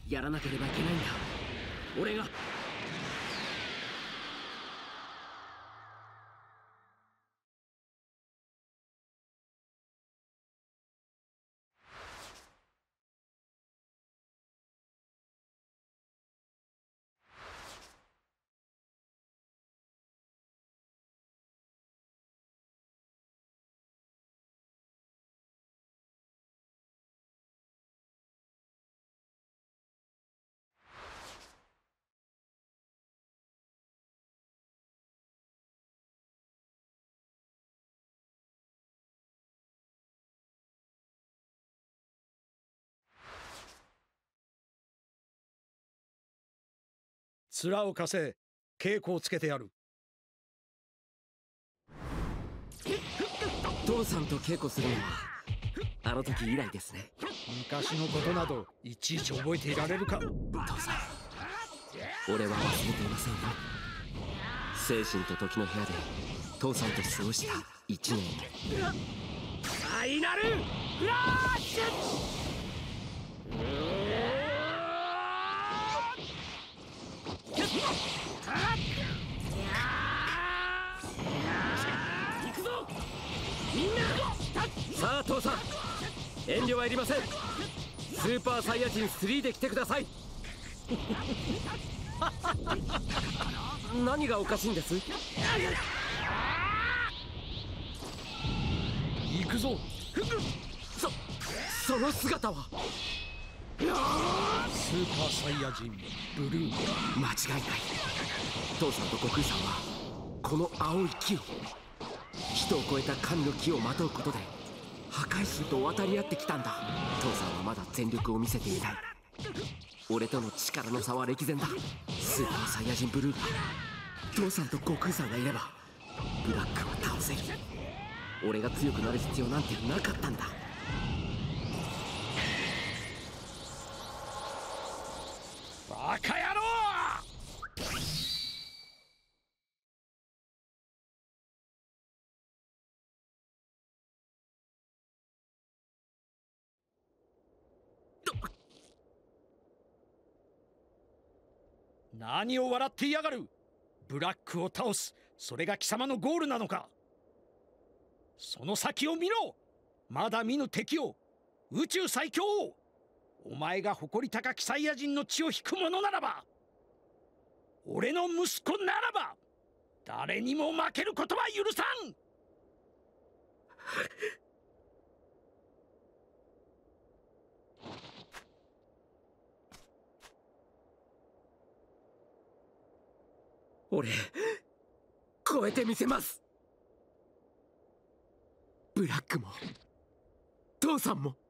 やらなければいけないんだ。俺が。 面を貸せ。稽古をつけてやる。 父さんと稽古するのはあの時以来ですね。 昔のことなどいちいち覚えていられるか。 父さん、俺は忘れていませんよ。精神と時の部屋で父さんと過ごした1年。ファイナルフラッシュ。行くぞみんな。さあ父さん、遠慮はいりません。スーパーサイヤ人3で来てください。何がおかしいんです？ 行くぞ。 その姿はスーパーサイヤ人ブルー。 間違いない。父さんと悟空さんはこの青い木を、人を超えた神の木をまとうことで破壊神と渡り合ってきたんだ。父さんはまだ全力を見せていない。俺との力の差は歴然だ。スーパーサイヤ人ブルーが、父さんと悟空さんがいればブラックは倒せる。俺が強くなる必要なんてなかったんだ。 バカ野郎！何を笑っていやがる。ブラックを倒す、それが貴様のゴールなのか。その先を見ろ。まだ見ぬ敵を、宇宙最強を。お前が誇り高きサイヤ人の血を引く者ならば、俺の息子ならば誰にも負けることは許さん。 俺超えてみせます。ブラックも父さんも。